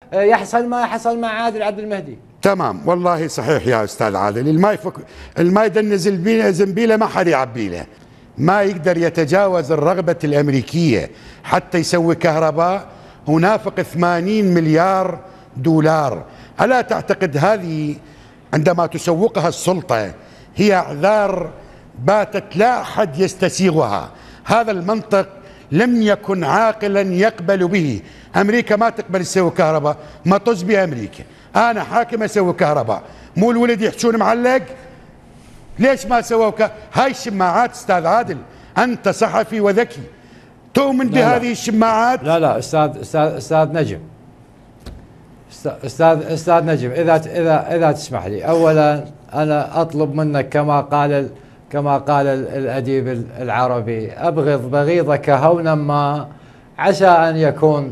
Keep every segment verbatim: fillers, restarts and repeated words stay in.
يحصل ما حصل مع عادل عبد المهدي. تمام، والله صحيح يا استاذ عادل. الماء يفك الماء يدني زنبيله زنبيله ما حد يعبي له. ما يقدر يتجاوز الرغبة الأمريكية حتى يسوي كهرباء ونافق ثمانين مليار دولار. ألا تعتقد هذه عندما تسوقها السلطة هي أعذار باتت لا أحد يستسيغها؟ هذا المنطق لم يكن عاقلا يقبل به. أمريكا ما تقبل تسوي كهرباء، ما طز بأمريكا. أنا حاكم أسوي كهرباء، مو الولد يحشون معلق. ليش ما سووا ك... هاي الشماعات استاذ عادل، انت صحفي وذكي، تؤمن بهذه الشماعات؟ لا لا استاذ استاذ استاذ نجم، استاذ استاذ نجم، اذا اذا اذا تسمح لي، اولا انا اطلب منك كما قال كما قال الاديب العربي: ابغض بغيضك هونا ما، عسى ان يكون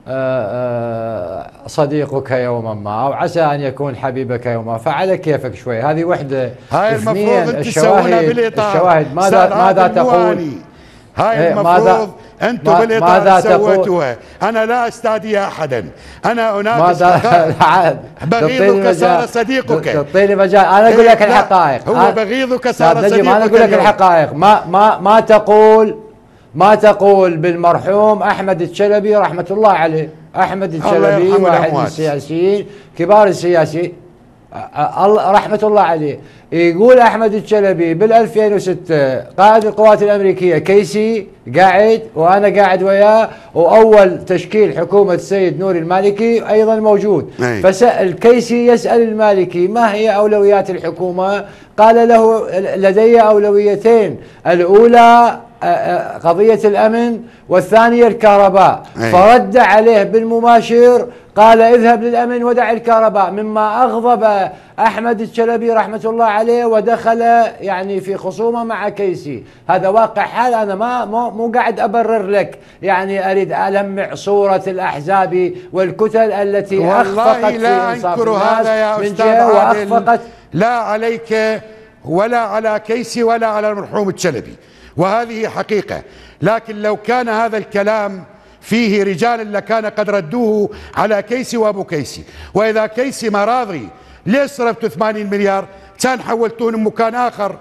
صديقك يوما ما، او عسى ان يكون حبيبك يوما. فعلى كيفك شوي. هذه وحده. هاي المفروض انت تسوونها بالاطار. الشواهد ماذا ماذا تقول؟ هاي المفروض انتم بالاطار سويتوها. انا لا استادي احدا، انا اناقش فقط. بغيضك صار صديقك. تعطيني مجال انا اقول لك الحقائق. هو بغيضك صار صديقك. انا اقول لك الحقائق. ما ما ما تقول ما تقول بالمرحوم أحمد الشلبي رحمة الله عليه. أحمد الشلبي واحد من السياسيين كبار السياسيين رحمة الله عليه. يقول أحمد الشلبي بال ألفين وستة قائد القوات الأمريكية كيسي قاعد وأنا قاعد وياه، وأول تشكيل حكومة السيد نوري المالكي أيضا موجود. فسأل كيسي يسأل المالكي: ما هي أولويات الحكومة؟ قال له: لدي أولويتين، الأولى قضية الأمن والثانية الكهرباء. أي. فرد عليه بالمباشر قال: اذهب للأمن ودع الكهرباء، مما أغضب أحمد الشلبي رحمة الله عليه ودخل يعني في خصومة مع كيسي. هذا واقع حال، أنا ما مو, مو قاعد أبرر لك، يعني أريد ألمع صورة الأحزاب والكتل التي أخفقت في إنصاف الناس من جهة وأخفقت. لا عليك ولا على كيسي ولا على المرحوم الشلبي، وهذه حقيقة. لكن لو كان هذا الكلام فيه رجال لكان قد ردوه على كيسي وابو كيسي. واذا كيسي ما راضي ليش صرفتوا ثمانين مليار؟ كان حولتون مكان اخر.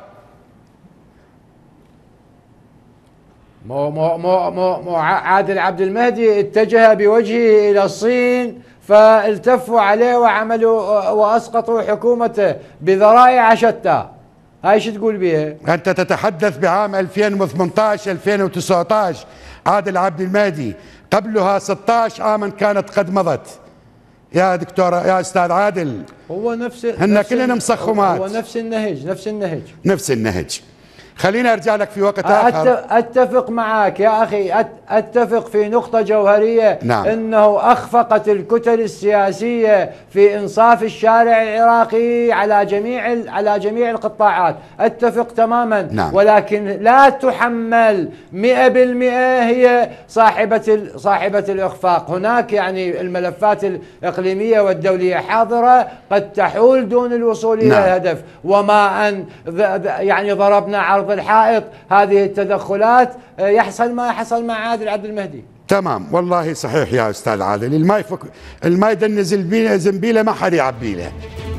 مو مو مو مو, مو عادل عبد المهدي اتجه بوجهه الى الصين، فالتفوا عليه وعملوا واسقطوا حكومته بذرائع شتى. هاي شو تقول بيها؟ أنت تتحدث بعام ألفين وثمانية عشر ألفين وتسعة عشر. عادل عبد المهدي قبلها ستة عشر عاما كانت قد مضت يا دكتور يا أستاذ عادل. هو نفس هن كلنا مسخمات. هو نفس النهج نفس النهج نفس النهج. خليني ارجع لك في وقت اخر. اتفق معك يا اخي، اتفق في نقطة جوهرية. نعم. انه اخفقت الكتل السياسية في انصاف الشارع العراقي على جميع على جميع القطاعات، اتفق تماما. نعم. ولكن لا تحمل مئة بالمئة هي صاحبة صاحبة الاخفاق. هناك يعني الملفات الاقليمية والدولية حاضرة قد تحول دون الوصول الى نعم. الهدف، وما ان يعني ضربنا عرض الحائط هذه التدخلات يحصل ما حصل مع عادل عبد المهدي. تمام، والله صحيح يا استاذ عادل. الماء يفك الماء يدني زنبيله زنبيله ما حد يعبي له.